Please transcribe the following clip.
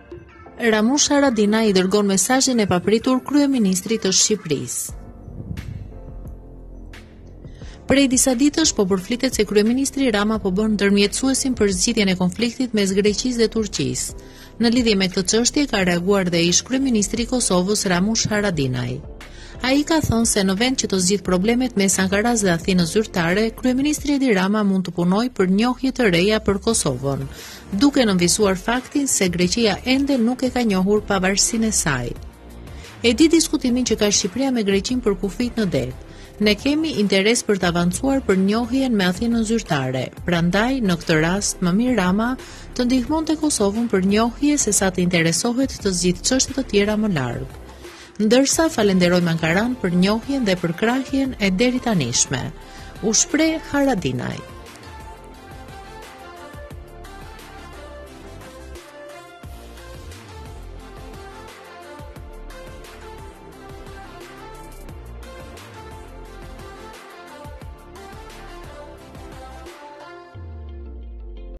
Ramush Haradinaj i dërgon mesazhin e papritur kryeministrit të Shqipërisë. Prej disa ditësh po përflitet se kryeministri Rama po bën ndërmjetësuesin për zgjidhjen e konfliktit mes Greqisë dhe Turqisë. Në lidhje me këtë çështje ka reaguar dhe ish kryeministri i Kosovës Ramush Haradinaj. Ai ka thënë se në vend që të zgjidh problemet mes Ankaras dhe Athinës zyrtare, kryeministri Edi Rama mund të punojë për njohje të reja për Kosovën, duke nënvisuar faktin se Greqia ende nuk e ka njohur pavarësinë e saj. E di diskutimin që ka Shqipëria me Greqinë për kufijt në det. Ne kemi interes për të avancuar për njohjen me Athinën zyrtare, prandaj në këtë rast më mirë Rama të ndihmonte Kosovën për njohje se sa të interesohet të zgjidhë çështje të tjera më larg. Ndërsa falenderojmë Ankaran për njohjen dhe për krahjen e deri tanishme, u shpreh Haradinaj.